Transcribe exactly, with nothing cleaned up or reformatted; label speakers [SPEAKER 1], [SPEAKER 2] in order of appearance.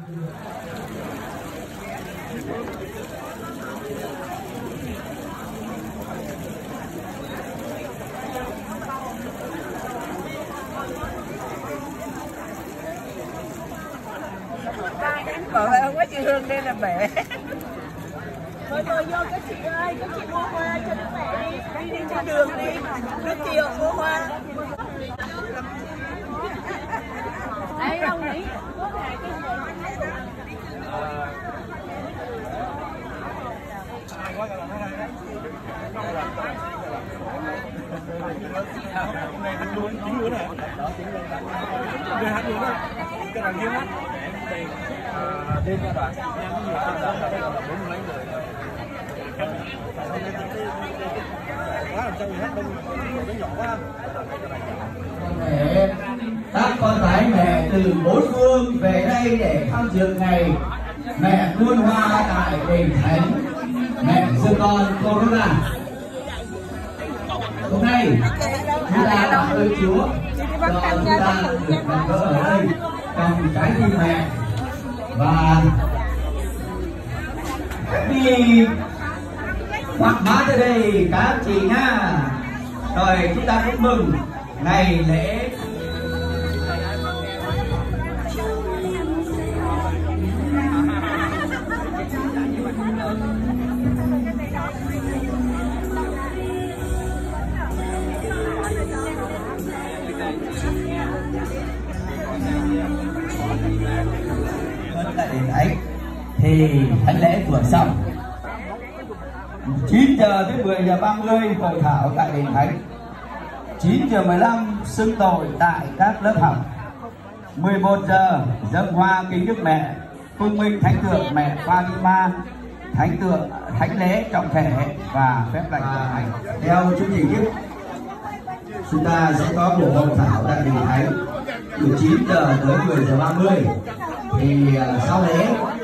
[SPEAKER 1] Còn lại không có chị Hương đây là bể.
[SPEAKER 2] Thôi thôi vô các chị ơi, các chị mua hoa cho đứa mẹ đi.
[SPEAKER 1] Đi đi trên đường đi, nước chiều mua hoa.
[SPEAKER 2] Đây đâu nhỉ?
[SPEAKER 3] Này hát luôn, chính luôn này. Người hát luôn đó. Cái đoàn riêng hát. Đêm ra đoàn. Đây là bốn mươi mấy người. Quá làm sao người hát đông, nó nhỏ quá.
[SPEAKER 4] Mẹ, các con gái mẹ từ bốn phương về đây để tham dự ngày mẹ muôn hoa tại đền thánh mẹ sư con Corona. Hôm nay chúng ta cảm ơn Chúa cho chúng ta được gặp gỡ ở đây trong trái tim mẹ và đi quảng bá tới đây các chị nha. Rồi chúng ta cũng mừng ngày lễ tại đền thánh thì thánh lễ vừa xong, chín giờ tới mười giờ ba mươi hội thảo tại đền thánh, chín giờ mười lăm xưng tội tại các lớp học, mười một giờ dâng hoa kính Đức Mẹ, cung minh thánh tượng mẹ Fatima, thánh tượng thánh lễ trọng thể và phép lành tuần hành. Theo chương trình tiếp, chúng ta sẽ có buổi hội thảo tại đền thánh từ chín giờ tới mười giờ ba mươi. Thì uh, sau lễ